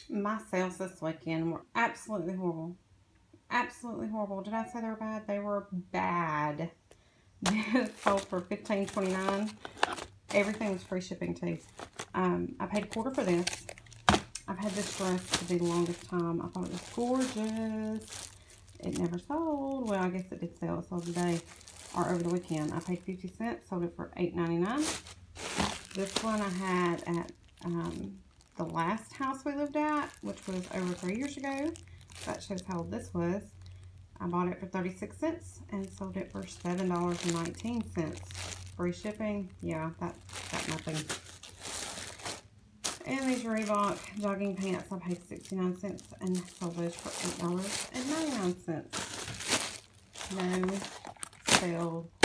My sales this weekend were absolutely horrible. Absolutely horrible. Did I say they were bad? They were bad. This sold for $15.29. Everything was free shipping too. I paid $1.25 for this. I've had this dress for the longest time. I thought it was gorgeous. It never sold. Well, I guess it did sell. It sold today or over the weekend. I paid 50 cents. Sold it for $8.99. This one I had at the last house we lived at, which was over 3 years ago. That shows how old this was. I bought it for 36 cents and sold it for $7.19. Free shipping. Yeah, that got nothing. And these Reebok jogging pants, I paid 69 cents and sold those for $8.99. No sale